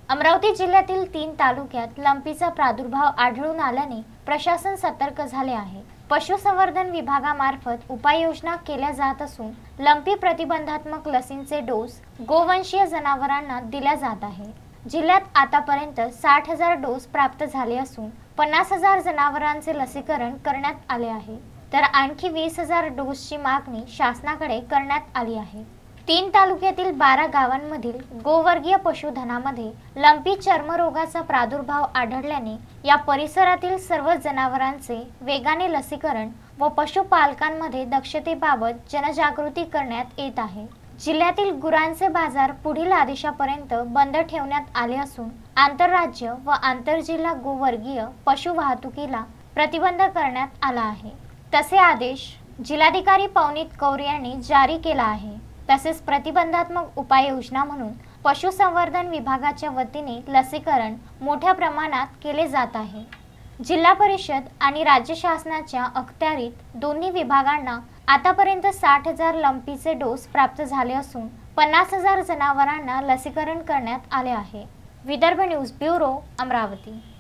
अमरावती जिल्ह्यातील 3 तालुक्यात लंपीचा प्रादुर्भाव आढळून आल्याने प्रशासन सतर्क झाले आहे। पशुसंवर्धन विभागामार्फत उपाययोजना केल्या जात असून लंपी प्रतिबंधात्मक लसींचे डोस गोवंशीय जनावरांना दिल्या जात आहे। जिल्ह्यात आतापर्यंत 60,000 डोस प्राप्त झाले असून 50,000 जनावरांचे लसीकरण करण्यात आले आहे, तर आणखी 20,000 डोसची मागणी शासनाकडे करण्यात आली आहे। 3 तालुक्यातील 12 गावांमधील गोवर्गीय पशुधनामध्ये लंपी चर्मरोगाचा प्रादुर्भाव आढळल्याने या परिसरातील सर्व जनावरांचे वेगाने लसीकरण व पशुपालकांमध्ये दक्षतेबाबत जनजागृती करण्यात येत आहे। जिल्ह्यातील गुरांचे बाजार पुढील आदेशापर्यंत बंद ठेवण्यात आले असून आंतरराज्य व आंतरजिल्हा गोवर्गीय पशु वाहतुकीला प्रतिबंध करण्यात आला आहे। तसे आदेश जिल्हाधिकारी पवनीत कौर यांनी जारी केला आहे। तसेच प्रतिबंधात्मक उपाययोजना म्हणून पशुसंवर्धन विभागाच्या वतीने लसीकरण मोठ्या प्रमाणात केले जात आहे। जिल्हा परिषद आणि राज्य शासनाच्या अखत्यारीत दोन्ही विभागांना आतापर्यंत 60,000 लंपीचे डोस प्राप्त झाले असून 50,000 जनावरांना लसीकरण करण्यात आले आहे। Vidarbha news bureau, Amravati.